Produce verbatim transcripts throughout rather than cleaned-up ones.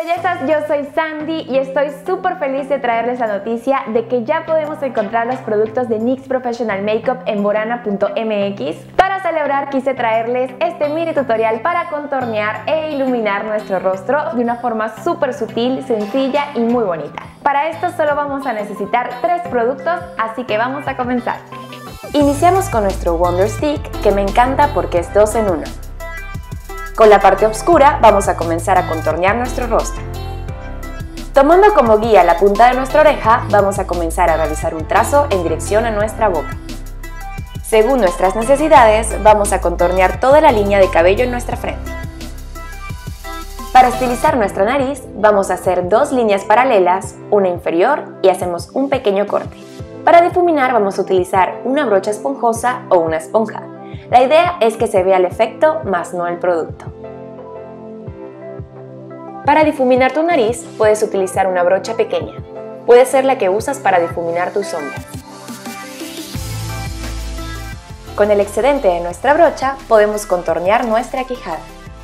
bellezas, yo soy Sandy y estoy súper feliz de traerles la noticia de que ya podemos encontrar los productos de NYX Professional Makeup en Borana punto M X. Para celebrar quise traerles este mini tutorial para contornear e iluminar nuestro rostro de una forma súper sutil, sencilla y muy bonita. Para esto solo vamos a necesitar tres productos, así que vamos a comenzar. Iniciamos con nuestro Wonder Stick, que me encanta porque es dos en uno. Con la parte oscura vamos a comenzar a contornear nuestro rostro. Tomando como guía la punta de nuestra oreja, vamos a comenzar a realizar un trazo en dirección a nuestra boca. Según nuestras necesidades, vamos a contornear toda la línea de cabello en nuestra frente. Para estilizar nuestra nariz, vamos a hacer dos líneas paralelas, una inferior y hacemos un pequeño corte. Para difuminar vamos a utilizar una brocha esponjosa o una esponja. La idea es que se vea el efecto, más no el producto. Para difuminar tu nariz, puedes utilizar una brocha pequeña. Puede ser la que usas para difuminar tus sombras. Con el excedente de nuestra brocha, podemos contornear nuestra quijada.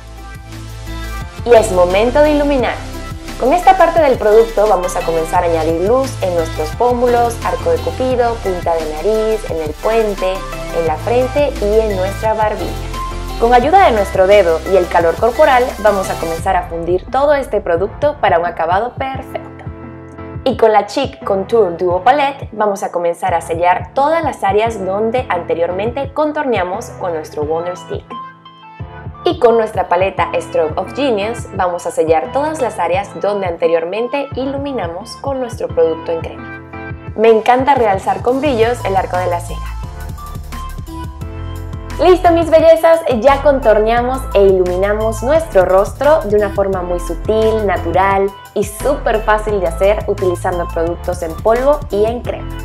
Y es momento de iluminar. Con esta parte del producto vamos a comenzar a añadir luz en nuestros pómulos, arco de cupido, punta de nariz, en el puente, en la frente y en nuestra barbilla. Con ayuda de nuestro dedo y el calor corporal vamos a comenzar a fundir todo este producto para un acabado perfecto. Y con la Cheek Contour Duo Palette vamos a comenzar a sellar todas las áreas donde anteriormente contorneamos con nuestro Wonder Stick. Y con nuestra paleta Stroke of Genius vamos a sellar todas las áreas donde anteriormente iluminamos con nuestro producto en crema. Me encanta realzar con brillos el arco de la ceja. Listo, mis bellezas, ya contorneamos e iluminamos nuestro rostro de una forma muy sutil, natural y súper fácil de hacer utilizando productos en polvo y en crema.